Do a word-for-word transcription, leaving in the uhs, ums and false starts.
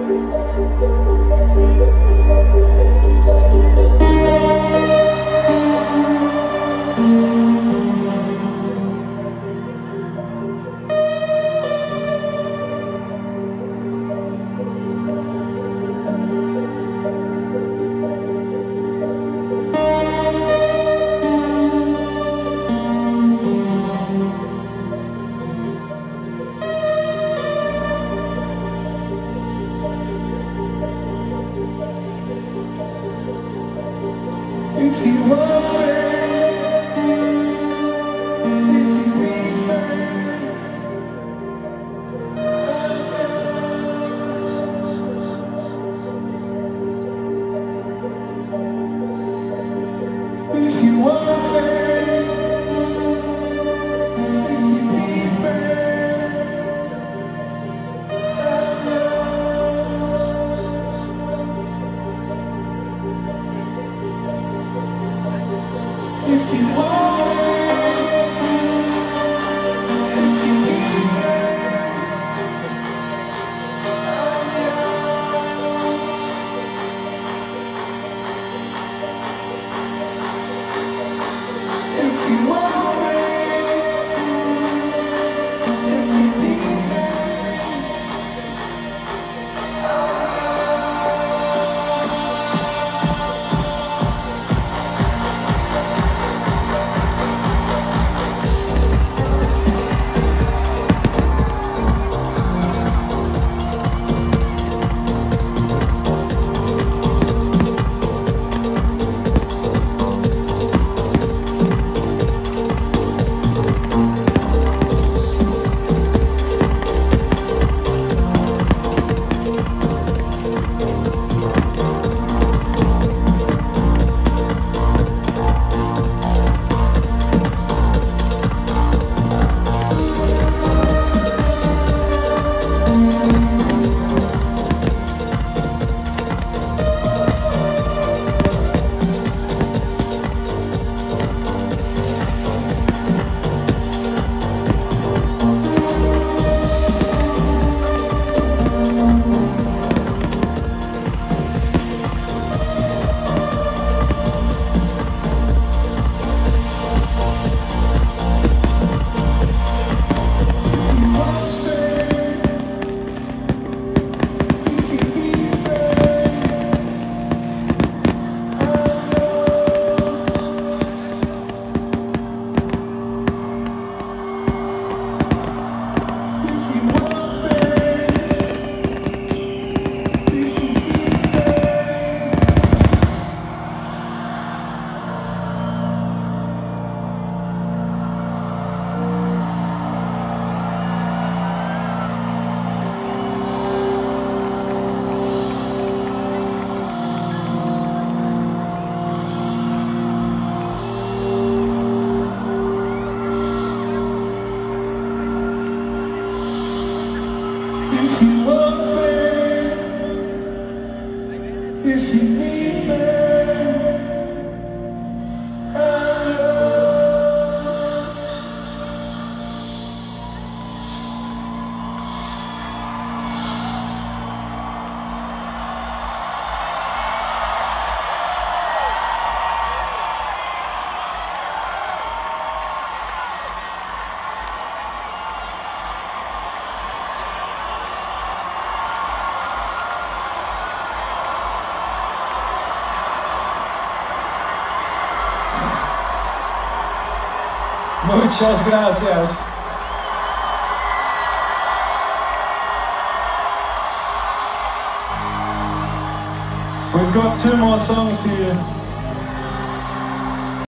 If you want me, if you need me, I'm yours. If you want me, if you need me, I'm yours. If you want me, if you need me, I'm yours. If you want me, if you need me, if you want me, if you need me, I'm yours. Muchas gracias. We've got two more songs for you.